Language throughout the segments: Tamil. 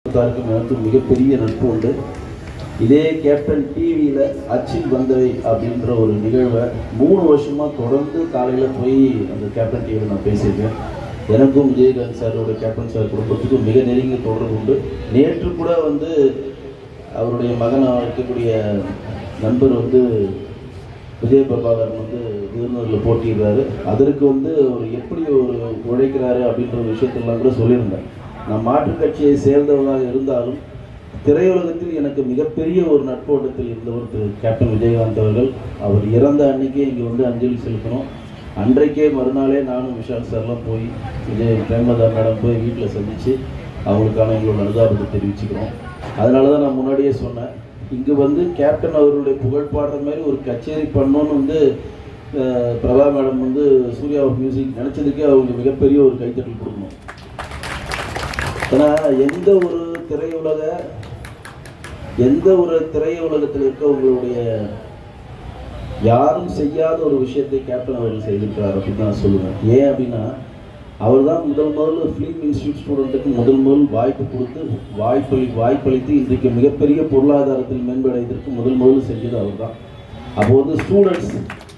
எனக்கு மிகப்பெரிய நட்பு உண்டு. இதே கேப்டன் டிவியில் அச்சில் வந்தவை அப்படின்ற ஒரு நிகழ்வை 3 வருஷமாக தொடர்ந்து காலையில் போய் அந்த கேப்டன் டிவியில் நான் பேசியிருக்கேன். எனக்கும் விஜயகாந்த் சாரோட கேப்டன் சார் குடும்பத்துக்கும் மிக நெருங்கிய தொடர்பு உண்டு. நேற்று கூட அவருடைய மகனாக இருக்கக்கூடிய நண்பர் விஜய பிரபாகரன் விருதுநகரில் போட்டிடுறாரு. அதற்கு அவர் எப்படி உழைக்கிறாரு அப்படின்ற ஒரு விஷயத்தெல்லாம் கூட சொல்லியிருந்தேன். நான் மாற்றுக் கட்சியை சேர்ந்தவராக இருந்தாலும் திரையுலகத்தில் எனக்கு மிகப்பெரிய ஒரு நட்போட்டத்தில் இருந்தவர் திரு கேப்டன் விஜயகாந்த் அவர்கள். அவர் இறந்த அன்னைக்கே இங்கே அஞ்சலி செலுத்தணும். அன்றைக்கே மறுநாளே நானும் விஷால் சார்லாம் போய் பிரேமலதா மேடம் போய் வீட்டில் சந்தித்து அவங்களுக்கான எங்களோட அனுதாபத்தை தெரிவிச்சுக்கிறோம். அதனால தான் நான் முன்னாடியே சொன்னேன், இங்கே கேப்டன் அவர்களுடைய புகழ் பாடுற மாதிரி ஒரு கச்சேரி பண்ணோன்னு பிரபா மேடம் சூர்யா மியூசிக் நினச்சதுக்கே அவங்க மிகப்பெரிய ஒரு கைத்தட்டல் கொடுக்கணும். ஏன்னா எந்த ஒரு திரையுலகத்தில் இருக்கவங்களுடைய யாரும் செய்யாத ஒரு விஷயத்தை கேப்டன் அவர்கள் செய்திருக்கிறார் அப்படின்னு நான் சொல்லுவேன். ஏன் அப்படின்னா, அவர் தான் முதல் ஃபிலிம் இன்ஸ்டியூட் ஸ்டூடெண்ட்டுக்கு முதல் வாய்ப்பு கொடுத்து வாய்ப்பளித்து இன்றைக்கு மிகப்பெரிய பொருளாதாரத்தில் மேம்படுவதற்கு முதல் செஞ்சது அவர் தான். அப்போ ஸ்டூடெண்ட்ஸ்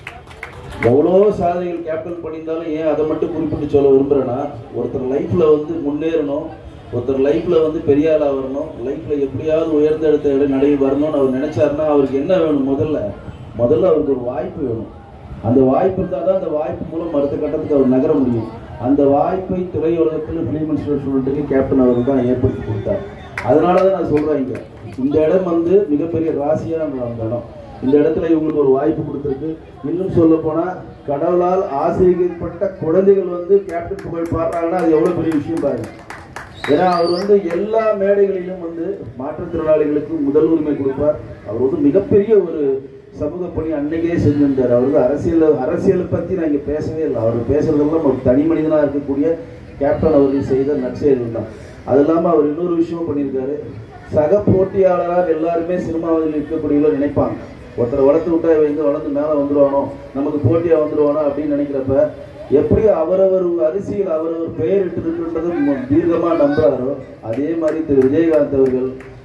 எவ்வளோ சாதனைகள் கேப்டன் பண்ணியிருந்தாலும் ஏன் அதை மட்டும் குறிப்பிட்டு சொல்ல விரும்புகிறேன்னா, ஒருத்தர் லைஃப்பில் முன்னேறணும், ஒருத்தர் லைஃப்பில் பெரிய ஆளாக வரணும், லைஃப்பில் எப்படியாவது உயர்ந்த இடத்த நடை வரணும்னு அவர் நினச்சாருன்னா அவருக்கு என்ன வேணும்? முதல்ல அவருக்கு ஒரு வாய்ப்பு வேணும். அந்த வாய்ப்பு இருந்தால் தான் அந்த வாய்ப்பு மூலம் அடுத்த கட்டத்துக்கு அவர் நகர முடியும். அந்த வாய்ப்பை திரையுலகத்தில் ஃபிலிம் இன்ஸ்டியூட் ஸ்டூடெண்ட்டுக்கு கேப்டன் அவர்கள் தான் ஏற்படுத்தி கொடுத்தார். அதனால தான் நான் சொல்கிறேன், இந்த இடம் மிகப்பெரிய ராசியான அந்த இடம். இந்த இடத்துல இவங்களுக்கு ஒரு வாய்ப்பு கொடுத்துருக்கு. இன்னும் சொல்ல போனால் கடவுளால் ஆசீர்வதிக்கப்பட்ட குழந்தைகள் கேப்டன் புகழ் பாடுறாங்கன்னா அது எவ்வளோ பெரிய விஷயம் பாருங்க. ஏன்னா அவர் எல்லா மேடைகளிலும் மாற்றுத்திறனாளிகளுக்கு முதல் உரிமை கொடுப்பார். அவர் மிகப்பெரிய ஒரு சமூக பணி அன்னைக்கே செஞ்சிருந்தார். அரசியலை பற்றி நான் இங்கே பேசவே இல்லை. அவர் பேசுறதெல்லாம் ஒரு தனி மனிதனாக இருக்கக்கூடிய கேப்டன் அவர்கள் செய்த நற்செயல்கள் தான். அது இல்லாமல் அவர் இன்னொரு விஷயம் பண்ணியிருக்காரு. சக போட்டியாளராக எல்லாருமே சினிமாவில் இருக்கக்கூடியவர்கள் நினைப்பாங்க, ஒருத்தரை வளர்த்து விட்டா வளர்ந்து மேலே வந்துடுவானோ, நமக்கு போட்டியாக வந்துடுவானோ அப்படின்னு நினைக்கிறப்ப, எப்படி அவரவர் அரசியல் அவரவர் பெயர் இட்டிருக்கின்றது தீர்க்கமாக நம்புறாரோ, அதே மாதிரி திரு விஜயகாந்த் அவர்கள்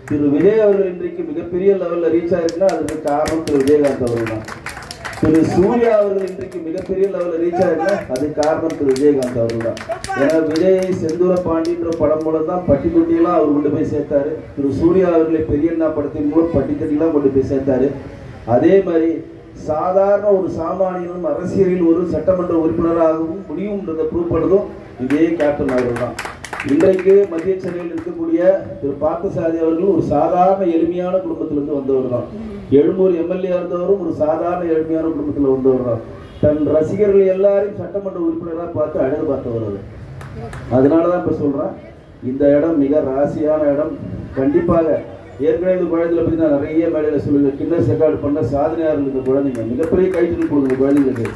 இன்றைக்கு மிகப்பெரிய லெவலில் ரீச் ஆயிருக்குன்னா அதுக்கு காரணம் திரு விஜயகாந்த் அவர்கள் தான். திரு சூர்யா அவர்கள் இன்றைக்கு மிகப்பெரிய லெவலில் ரீச் ஆயிருக்குன்னா அதுக்கு காரணம் திரு விஜயகாந்த் அவர்கள் தான். ஏன்னா விஜயை செந்தூர பாண்டின்ற படம் மூலம் தான் பட்டி தொட்டியெல்லாம் அவர் கொண்டு போய் சேர்த்தாரு. திரு சூர்யா அவர்களை பெரியண்ணா படத்தின் மூலம் பட்டி தொட்டியெல்லாம் கொண்டு போய் சேர்த்தாரு. அதே மாதிரி சாதாரண ஒரு சாமானியனும் அரசியலில் ஒரு சட்டமன்ற உறுப்பினராகவும் முடியும்ன்றதை ப்ரூவ் பண்ணதும் இதே கேப்டன் அவர்கள் தான். இன்றைக்கு மத்திய சென்னையில் இருக்கக்கூடிய திரு பார்த்தசாரதி அவர்கள் ஒரு சாதாரண எளிமையான குடும்பத்திலிருந்து வந்தவர் தான். எழும்பூர் எம்எல்ஏ இருந்தவரும் ஒரு சாதாரண எளிமையான குடும்பத்தில் வந்தவர் தான். தன் ரசிகர்கள் எல்லாரையும் சட்டமன்ற உறுப்பினராக பார்த்து அழகு பார்த்தவர் அது. அதனால தான் இப்போ சொல்கிறேன், இந்த இடம் மிக ராசியான இடம். கண்டிப்பாக ஏற்கனவே இந்த குழந்தைகளை பற்றி நான் நிறைய மேடையில் சொல்லுவேன். கின்னஸ் ரெக்கார்டு பண்ண சாதனையாளர்கள் இந்த குழந்தைங்க மிகப்பெரிய கைத்தறி கொடுங்க. குழந்தைங்களுக்கு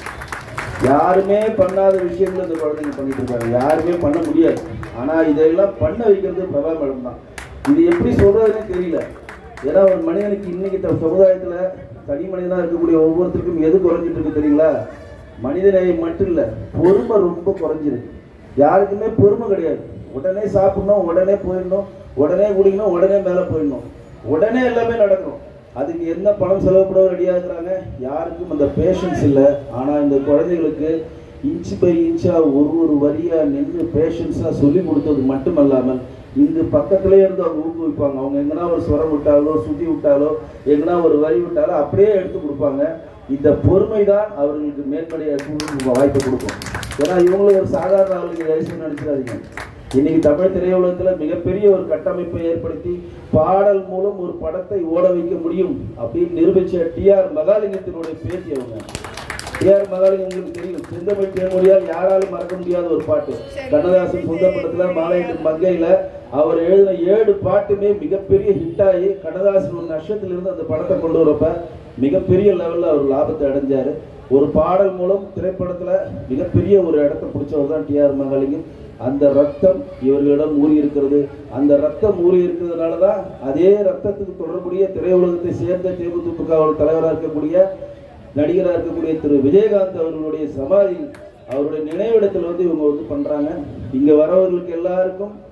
யாருமே பண்ணாத விஷயங்கள் இந்த குழந்தைங்க பண்ணிட்டு இருக்காங்க. யாருமே பண்ண முடியாது. ஆனால் இதெல்லாம் பண்ண வைக்கிறது பிரபா மேடம் தான். இது எப்படி சொல்றதுன்னு தெரியல. ஏன்னா ஒரு மனிதனுக்கு இன்னைக்கு சமுதாயத்தில் தனி மனிதனாக இருக்கக்கூடிய ஒவ்வொருத்தருக்கும் எது குறைஞ்சிட்டு இருக்கு தெரியுங்களா? மனிதநேயம் மட்டும் இல்லை, பொறுமை ரொம்ப குறைஞ்சிருக்கு. யாருக்குமே பொறுமை கிடையாது. உடனே சாப்பிடணும், உடனே போயிடணும், உடனே குடிக்கணும், உடனே மேலே போயிடணும், உடனே எல்லாமே நடக்கணும். அதுக்கு என்ன பணம் செலவுப்பட ரெடியாக இருக்கிறாங்க. யாருக்கும் அந்த பேஷன்ஸ் இல்லை. ஆனால் இந்த குழந்தைகளுக்கு இன்ச் பை இன்ச்சாக ஒரு வரியாக நின்று பேஷன்ஸாக சொல்லி கொடுத்தது மட்டுமல்லாமல் இங்கு பக்கத்துலேயே இருந்து அவங்க ஊக்குவிப்பாங்க. அவங்க எங்கன்னா ஒரு ஸ்வரம் விட்டாலோ, சுற்றி விட்டாலோ, எங்கன்னா ஒரு வரி விட்டாலோ அப்படியே எடுத்து கொடுப்பாங்க. இந்த பொறுமை தான் அவர்களுக்கு மேற்படைய வாய்ப்பை கொடுக்கும். ஏன்னா இவங்களும் ஒரு சாதாரண ஆளுங்க வயசு நினைச்சிடாதீங்க. இன்னைக்கு தமிழ் திரையுலகத்தில் மிகப்பெரிய ஒரு கட்டமைப்பை ஏற்படுத்தி பாடல் மூலம் ஒரு படத்தை ஓட வைக்க முடியும் அப்படின்னு நிரூபிச்ச டிஆர் மகாலிங்கத்தினுடைய பேட்டி அவங்க. டிஆர் மகாலிங்கம் உங்களுக்கு தெரியும், செந்தமிழ் தேன்மொழியால் யாராலும் மறக்க முடியாத ஒரு பாட்டு. கண்ணதாசன் சொந்த படத்தில் மாலையிட்டு மங்கையில் அவர் எழுதின 7 பாட்டுமே மிகப்பெரிய ஹிட் ஆகி கண்ணதாசன் ஒரு நஷ்டத்திலிருந்து அந்த படத்தை கொண்டு வரப்ப மிகப்பெரிய லெவலில் அவர் லாபத்தை அடைஞ்சார். ஒரு பாடல் மூலம் திரைப்படத்தில் மிகப்பெரிய ஒரு இடத்தை பிடிச்சவர் தான் டிஆர் மகாலிங்கம். அந்த ரத்தம் இவர்களிடம் ஊறி இருக்கிறது. அந்த ரத்தம் ஊறி இருக்கிறதுனால தான் அதே ரத்தத்துக்கு தொடர்புடைய திரையுலகத்தை சேர்ந்த தேமுதிக தலைவராக இருக்கக்கூடிய நடிகராக இருக்கக்கூடிய திரு விஜயகாந்த் அவர்களுடைய சமாதி அவருடைய நினைவிடத்தில் இவங்க பண்றாங்க. இங்க வரவர்களுக்கு எல்லாருக்கும்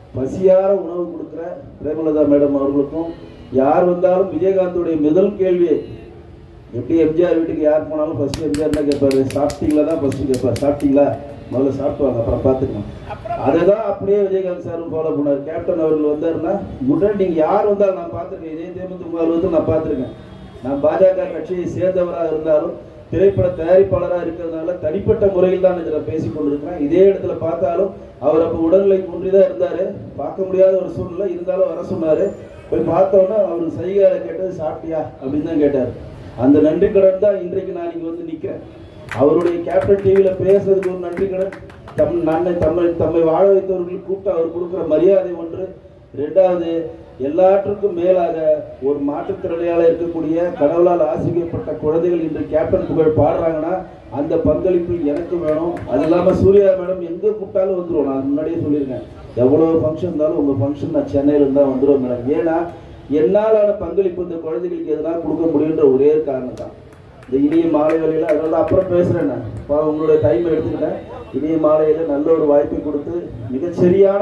பசியார உணவு கொடுக்குற பிரேமலதா மேடம் அவர்களுக்கும், யார் வந்தாலும் விஜயகாந்தோடைய முதல் கேள்வி எப்படி எம்ஜிஆர் வீட்டுக்கு யார் போனாலும் ஃபர்ஸ்ட் எம்ஜிஆர் தான் கேட்பாரு, சாப்பிட்டீங்களா தான் ஃபர்ஸ்ட் கேட்பார். சாப்பிட்டீங்களா முதல்ல சாப்பிடுவாங்க, அப்புறம் பார்த்துக்கலாம். அதை தான் அப்படியே விஜயகாந்த் சாரும் ஃபாலோ பண்ணார். கேப்டன் அவர்கள் வந்தாருன்னா உடனே நீங்கள் யார் வந்தாலும் நான் பார்த்துருக்கேன், இதே தேமுதிக வந்து நான் பார்த்துருக்கேன். நான் பாஜக கட்சியை சேர்ந்தவராக இருந்தாலும் திரைப்பட தயாரிப்பாளராக இருக்கிறதுனால தனிப்பட்ட முறையில் தான் இதில் பேசி கொண்டிருக்கிறேன். இதே இடத்துல பார்த்தாலும் அவர் அப்போ உடல்நிலை குன்றி தான் இருந்தார், பார்க்க முடியாத ஒரு சூழ்நிலை இருந்தாலும் வர சொன்னார். போய் பார்த்தோன்னா அவர் சைகையால் கேட்டது சாப்பிட்டியா அப்படின்னு தான் கேட்டார். அந்த நன்றி கடன் தான் இன்றைக்கு நான் இங்கே வந்து நிற்கிறேன். அவருடைய கேப்டன் டிவியில் பேசுறதுக்கு ஒரு நன்றி கடன், தம்மை வாழ வைத்தவர்களுக்கு கூப்பிட்டு அவர் கொடுக்குற மரியாதை ஒன்று. ரெண்டாவது, எல்லாற்றுக்கும் மேலாக ஒரு மாற்றுத்திறனாளியாக இருக்கக்கூடிய கடவுளால் ஆசிரியப்பட்ட குழந்தைகள் இன்று கேப்டன் புகழ் பாடுறாங்கன்னா அந்த பங்களிப்பு எனக்கு வேணும். அது இல்லாமல் சூர்யா மேடம் எங்கே கூப்பிட்டாலும் வந்துடும். நான் முன்னாடியே சொல்லியிருக்கேன், எவ்வளோ ஃபங்க்ஷன் இருந்தாலும் உங்கள் ஃபங்க்ஷன் நான் சென்னையில் இருந்தால் வந்துடுவேன் மேடம். ஏன்னா என்னாலான பங்களிப்பு இந்த குழந்தைகளுக்கு எதனா கொடுக்க முடியுன்ற ஒரே காரணம் தான். இந்த இனிய மாலை வேலையில் அதனால அப்புறம் பேசுகிறேன். நான் உங்களுடைய டைம் எடுத்துக்கிட்டேன். இனிய மாலையில் நல்ல ஒரு வாய்ப்பை கொடுத்து மிகச்சரியான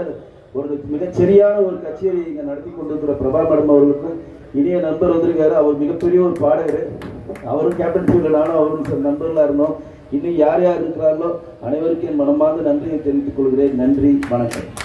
ஒரு கச்சேரி இங்கே நடத்தி கொண்டிருக்கிற பிரபா மேடம் அவர்களுக்கு இனிய நண்பர் வந்திருக்காரு. அவர் மிகப்பெரிய ஒரு பாடகர். அவரும் கேப்டன் டிவியில் நானும் அவரும் நண்பர்களாக இருந்தோம். இன்னும் யார் யார் இருக்கிறார்களோ அனைவருக்கும் என் மனமார்ந்த நன்றியை தெரிவித்துக் கொள்கிறேன். நன்றி, வணக்கம்.